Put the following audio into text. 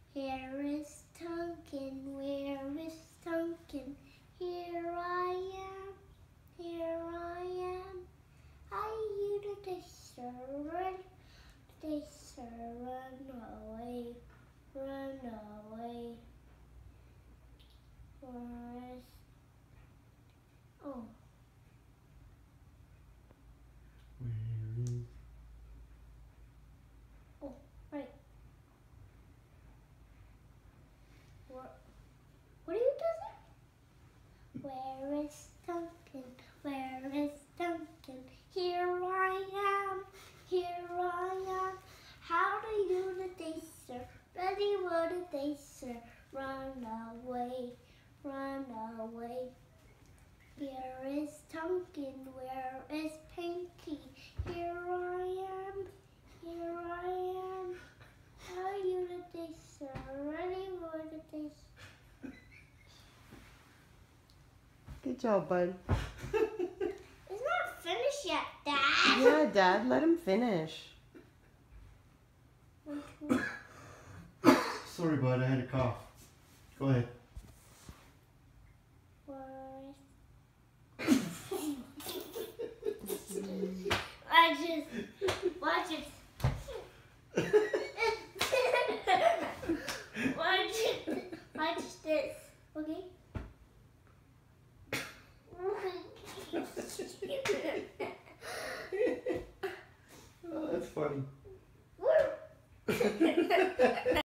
Here is Duncan, where is Duncan? Here I am, here I am. Are you the dacer? Dacer, run away, run away. Where is... Oh. Where is... Oh, right. What are you doing? Where is Duncan? Where is Duncan? Here I am, here I am. How do you the dacer? Ready for the dacer. Run away, run away. Here is Duncan, where is Pinky? Here I am, here I am. How are you the dacer? Ready for the dacer. Good job, bud. It's not finished yet, Dad. Yeah, Dad, let him finish. Sorry, bud, I had a cough. Go ahead. Watch it. Watch this, okay?